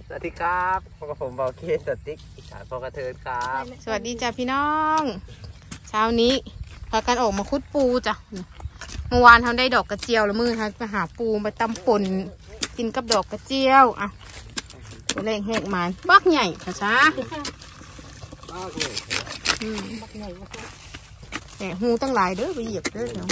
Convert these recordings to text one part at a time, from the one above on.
สวัสดีครับพบกับผมเบาเคสติ๊กอีสานพอกระเทินครับสวัสดีจ้ะพี่น้องเช้านี้พากันออกมาคุดปูจ้ะเมื่อวานทำได้ดอกกระเจียวแล้วมือฮะมาหาปูมาตำป่นกินกับดอกกระเจียวอ่ะตัวแรงแหกมันบักใหญ่ค่ะช้าแต่หูตั้งหลายเด้อไปเหยียบเด้อเดี๋ยว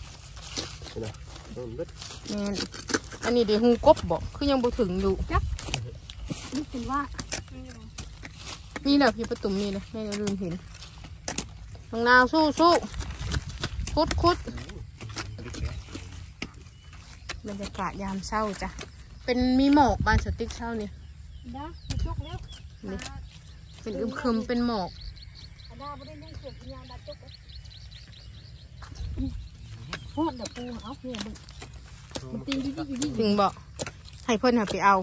นี่อันนี้เดี๋ยวหูกบบอกคือยังบ่ถึงอยู่จักนี่เป็นว่านี่แหละพี่ประตุ่มนี่เลยแม่ลืมเห็นน้องนาวสู้คุดบรรยากาศยามเช้าจ้ะเป็นมีหมอกบานสติ๊กเช้านี่นะจกแล้วนี่เป็นอึมครึมเป็นหมอกโคตรแบบปูเอาเพื่อนมันตีถึงบอกให้เพื่อนหาไปเอา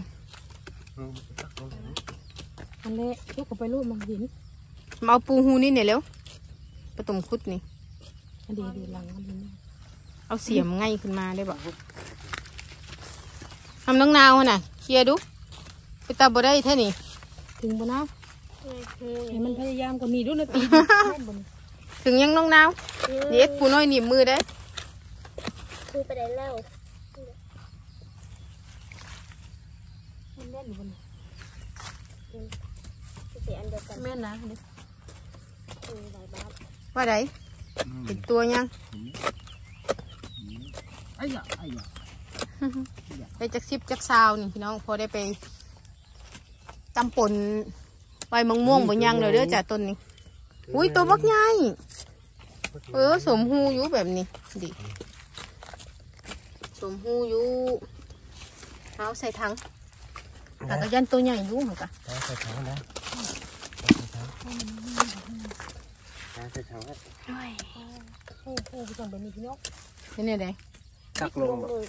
อันเละยกออกไปรูดมันหินมาเอาปูหูนี่เนี่ยเร็วประตุ่มคุดนี่อันดีหลังอันนี้เอาเสียมง่ายขึ้นมาได้บอกทำน้องนาวน่ะเคลียร์ดูไปตาบ่ได้แท่นี่ถึงบ่นะเห็นมันพยายามกว่านี้ดูนะตีถึงยังน้องนาวเด็กปูน้อยหนีบมือได้ปูไปได้แล้วเล่นอยู่บนแม่นะหลายบาทว่าไดเป็นตัวยังไปจักซิบจักซาวนี่พี่น้องพอได้ไปตำป่นใบมะม่วงบนยังเลยเด้อจ้ะต้นนี้อุ้ยตัวบักใหญ่สมหูอยู่แบบนี้ดิสมหูอยู่เอาใส่ถังแต่ก็ยันตัวใหญ่อยู่เหมือนกันใส่ถังนะใส่ถังผู้ส่งแบบนี้พี่น้องนี่เนี่ยได้สักลงแบบ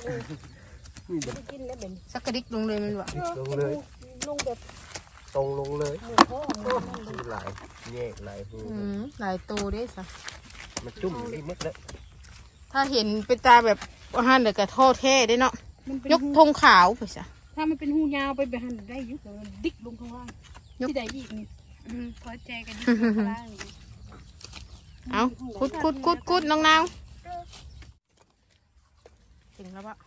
สักกระดิกลงเลยมันวะลงเลยลงแบบตรงลงเลยหลายแยกหลายหูหลายตัวได้สะมันจุ่มได้หมดเลยถ้าเห็นเป็นตาแบบว่าหันเด็กกระโทษเท่ได้เนาะยกธงขาวไปซะถ้ามันเป็นหูยาวไปแบบหันได้ยุบเลยดิกลงข้างล่างที่ใดอีกนี่พอใจกันดิกลงข้างล่างเอาคุดน้องนาวถึงแล้วปะ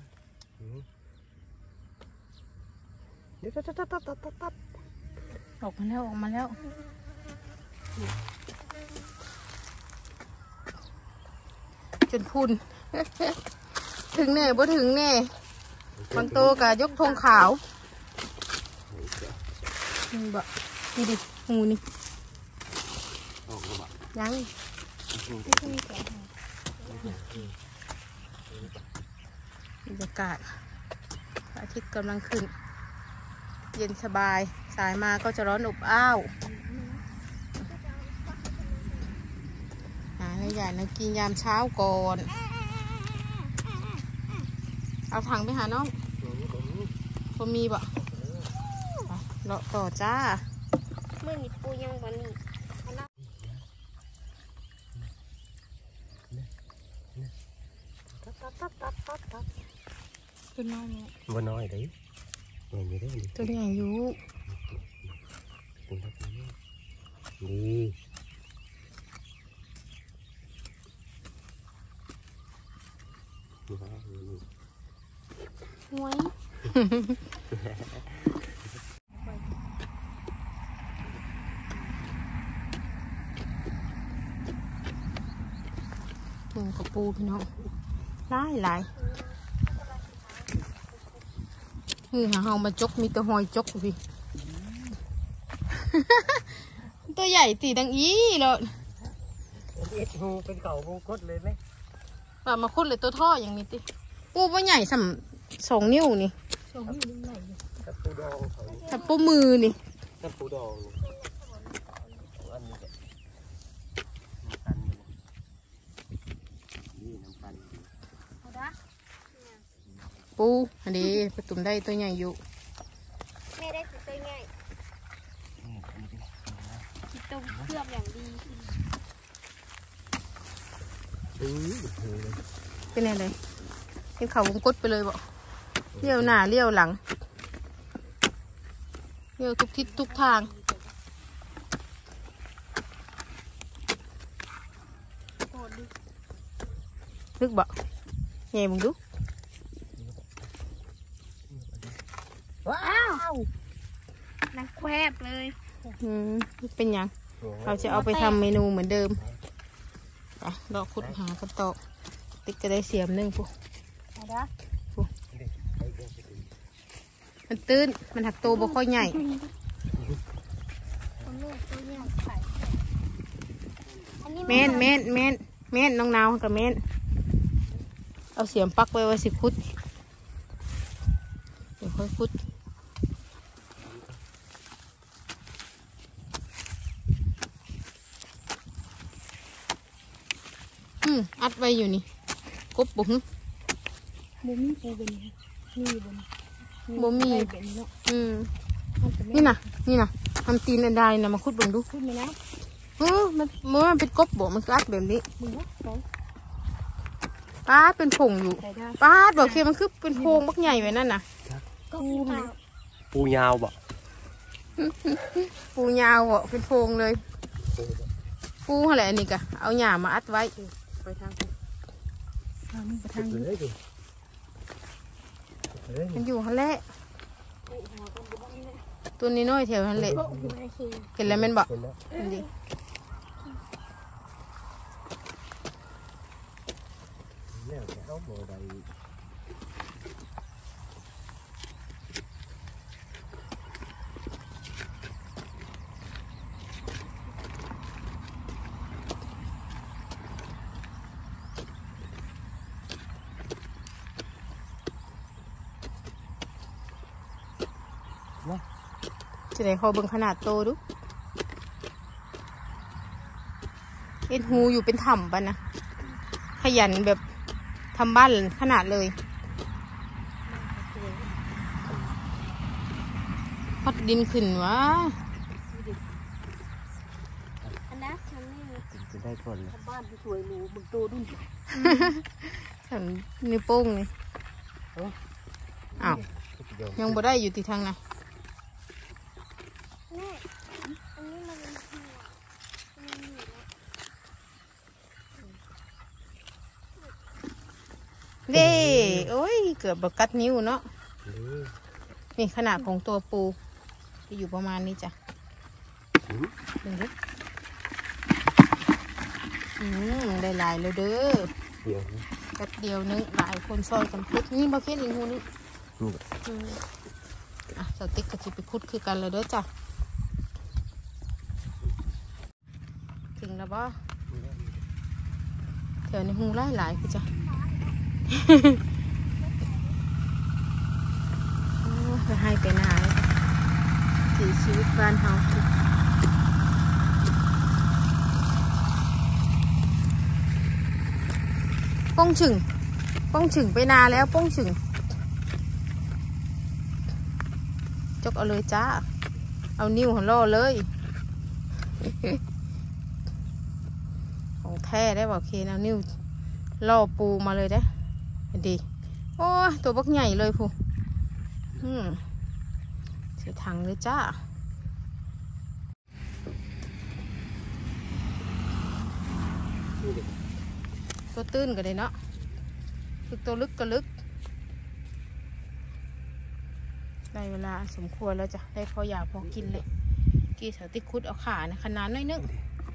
เดี๋ยวออกมาแล้วจนพุ่นถึงแน่บ่ถึงแน่บางตัวกะยกธงขาวนี่บะนี่ดิหูนี่ยังบรรยากาศพระอาทิตย์กำลังขึ้นเย็นสบายสายมาก็จะร้อนอบอ้าวใหญ่นะกินยามเช้าก่อนเอาถังไปหาน้องพอมีบ่เลาะต่อจ้าเมื่อมีปูยังวันนี้ตัวน้อยเนี่ยบ่น้อยเลยตัวใหญ่อยู่ดีหวยกับปูพี่น้องหลายหาเฮามาจกมีตัวหอยจกพี่ ตัวใหญ่ตีดังอีเลยเป็นเก่าปูคดเลยไหมแบบมาคุดเลยตัวท่ออย่างนี้ติปูว่าใหญ่สัม2 นิ้วนี่2 นิ้วใหญ่กับปูดองกับปูมือนี่กับปูดองปูอันนี้ประตุ่มได้ตัวใหญ่อยู่แม่ได้ตัวใหญ่ต้มเครื่องอย่างดีเป็นอะไรเป็นเขาวงกดไปเลยบ่เลี้ยวหน้าเลี้ยวหลังเยอะทุกทิศทุกทางลึกบ่ไงมึงดูว้าวนักแควบเลยเป็นยังเราจะเอาไปทำเมนูเหมือนเดิมดอกขุดหากันต่อติ๊กจะได้เสียมนึงปุ๊มันตื้นมันหักโตบ่ค่อยใหญ่เม่นน้องนาวกับเม่นเอาเสียมปักไว้ว่าสิคุดเดี๋ยวค่อยคุดอัดไว้อยู่นี่กบบุ๋งบ่มีปูเป็นนี่บ่มีนี่นะทำตีนอันใดนะมาคุดบุ๋งดูคุดไหมนะมันเป็นกบบ่มันคืออัดแบบนี้ป้าเป็นผงอยู่ป้าบอกเคมันคือเป็นโพงบักใหญ่ไว้นั่นน่ะปูยาวบ่ปูยาวบ่เป็นโพงเลยปูอะไรอันนี้กะเอาหญ้ามาอัดไว้ไปทางมันอยู่ฮันเละตัวนี้น้อยแถวฮันเละเห็นแล้วมันบอกดีจะได้เขาเบิ่งขนาดโตดูเอ็นหูอยู่เป็นถ้ำปะนะขยันแบบทำบ้านขนาดเลยพัดดินขึ้นวะอันนั้นฉันนี่จะได้คนเลยบ้านสวยหรูบึงโตดุนฉันนิ้วโป้งเลยอ้าวยังบ่ได้อยู่ที่ทางไหนเด้โอ้ยเกือบบกัดนิ้วเนาะนี่ขนาดของตัวปูจะอยู่ประมาณนี้จ้ะดูดิได้หลายเลยเด้อแป๊บเดียวนึงหลายคนซอยกันพุดนี่บาเคนอีกหูนี่สติ๊กกับจิไปคุดคือกันเลยเด้อจ้ะถึงแล้วบ่แถวในหูหลายคือจ้ะให้ไปนาเลยสีชีวิตบ้านเฮาป้องฉึงไปนาแล้วป้องฉึงจกเอาเลยจ้าเอานิ้วหันล่อเลยของแท้ได้บอกเคนเอานิ้วล่อปูมาเลยได้ดีโอ้ตัวบักใหญ่เลยพูเสียถังเลยจ้าตัวตื้นกันเลยเนาะคือตัวลึกก็ลึกได้เวลาสมควรแล้วจ้ะได้พออยากพอกินเลยกี่เสาติ๊กคุดเอาขานะขนาดน้อยนึง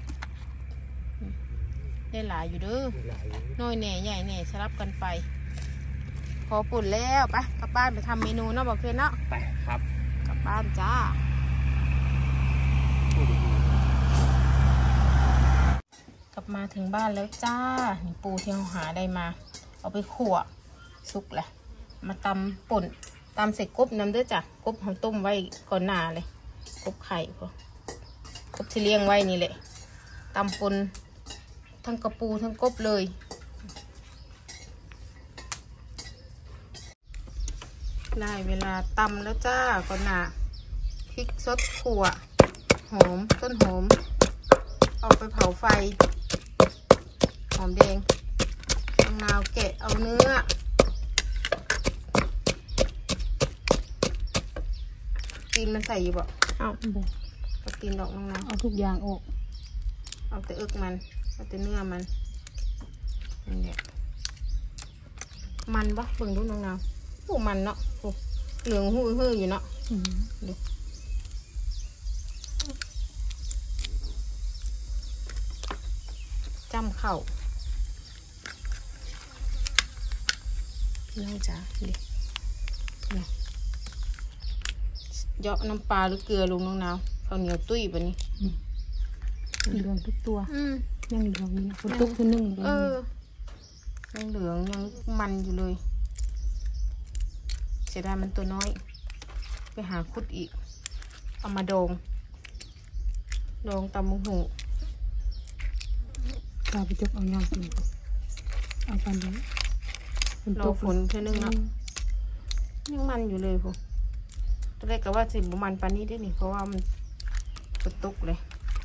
ได้หลายอยู่เด้อน้อยแหน่ใหญ่แหน่สลับกันไปพอปุ่นแล้วไปกลับบ้านไปทำเมนูเนาะบอกเพื่อนเนาะไปครับกลับบ้านจ้ากลับมาถึงบ้านแล้วจ้านี่ปูที่เราหาได้มาเอาไปขั่วสุกแหละมาตำป่นตำใส่กบน้ำเด้อจ้ะกบเราต้มไว้ก่อนหน้าเลยกบไข่พอกบที่เลี้ยงไว้นี่แหละตำป่นทั้งกระปูทั้งกบเลยได้เวลาตำแล้วจ้าก่อนหน้าพริกสดขั่วหอมต้นหอมเอาไปเผาไฟหอมแดงมะนาวแกะเอาเนื้อตีนมันใส่อยู่บ่เอาเอาตีนดอกน้องนาวเอาทุกอย่างออกเอาแต่เอิกมันเอาแต่เนื้อมันนี่แหละมันปะเบิ่งดูน้องนาวโอ้มันเนาะโอ้เหลืองหู้อยู่เนาะดูจ้ำเข่าน้องจ๋าดิเยาะน้ำปลาหรือเกลือลงน้องนาวข้าวเหนียวตุ้ยแบบนี้เหลืองทุกตัวยังเหลืองนี่คนตุกคือนึ่งยังเหลืองยังมันอยู่เลยเสียดายมันตัวน้อยไปหาคุดอีกเอามาดองตำมุหูตาไปจกเอาย่างกินเอาตอนนี้รอฝนแค่นึงเนาะยังมันอยู่เลยพวกตอนแรกก็ว่าสิบมันปานนี้ได้นี่เพราะว่ามันฝนตกเลย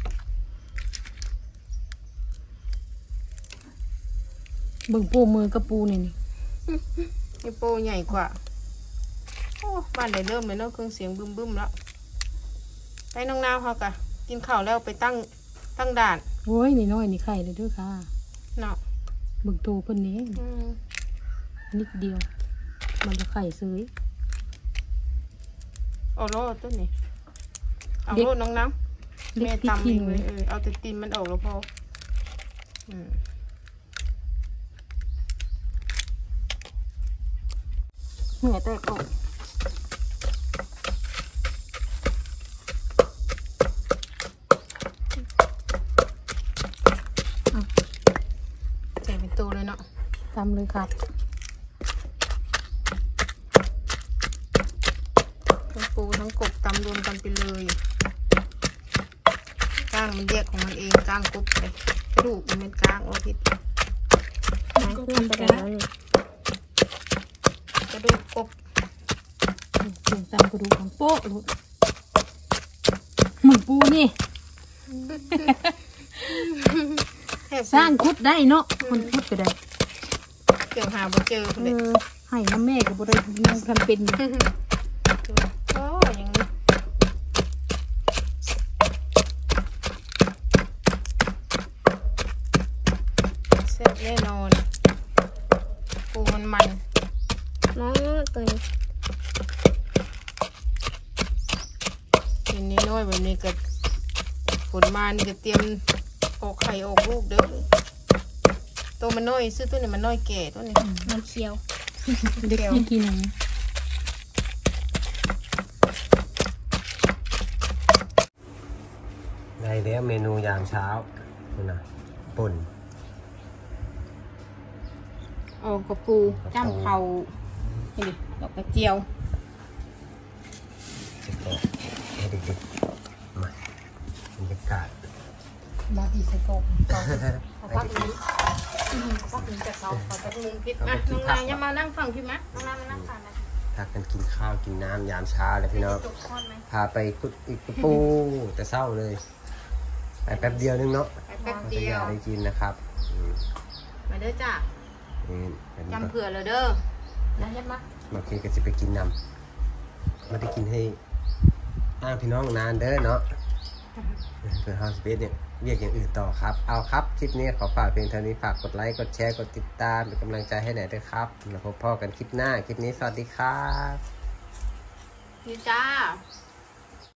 เบิ่งปูมือกับปูนี่นี่โปใหญ่กว่าโอ้บ้านไหนเริ่มเลยเนาะเครื่องเสียงบึ้มแล้วไปน้องนาวเขากะกินข้าวแล้วไปตั้งด่านโอ้ยนี่น้อยนี่ไข่เลยด้วยค่ะเนาะเบิ่งตัวเพิ่นนี้นิดเดียวมันจะไข่ซื้อเอาโลดต้นนี่เอาโลดน้องน้ำแม่ตำเองเลยเอาแต่ตีนมันออกแล้วพอเหนื่อยแต่ก่อนใส่เป็นตัวเลยเนาะทำเลยครับทั้งปูทั้งกบตำรวมกันไปเลยก้างมันแยกของมันเองก้างกบเลยลูกมันเป็นก้างโอทิศก็ทำไปแล้วกระดูกกบเสียงตามกระดูกของโป๊ะลูกเหมือนปูนี่สร้างคุดได้เนาะคนคุดก็ได้เกี่ยวหาบ่เจอเลยให้น้ำแม่ก็บ่ได้ยังทำเป็นโอ้ยังนี้เสร็จแน่นอนปูมันน้องตัวนี้ทีนี้น้อยแบบนี้ก็ฝนมานี่ก็เตรียมออกไข่ออกลูกเด้อตัวมันน้อยซื้อตัวนี้มันน้อยแก่ตัวนี้มันเคี้ยวเด็กยังกินอย่างนี้ได้แล้วเมนูยามเช้านะป่นกระปูจ้ำเผานี่ดอกกระเจียวให้เด็กๆมาบรรยากาศมาอีกสักกองพักนี้จะเขาพักนึงพิษนะน้องนายยังมานั่งฟังพี่มะน้องนายมานั่งฟังนะพักกันกินข้าวกินน้ำยามเช้าเลยพี่น้องพาไปกุดอีกปูแต่เศร้าเลยไปแป๊บเดียวนึงเนาะแป๊บเดียวได้กินนะครับมาเด้อจ้าจำเผื่อเลยเด้อนะยับมาโอเคก็จะไปกินน้ำมาได้กินให้พี่น้องนานเด้อเนาะเพื่อเฮาสเปซเนี่ยเรียกอย่างอื่นต่อครับเอาครับคลิปนี้ขอฝากเพียงเท่านี้ฝากกดไลค์กดแชร์กดติดตามเป็นกำลังใจให้หน่อยด้วยครับแล้วพบกันคลิปหน้าคลิปนี้สวัสดีครับดีจ้า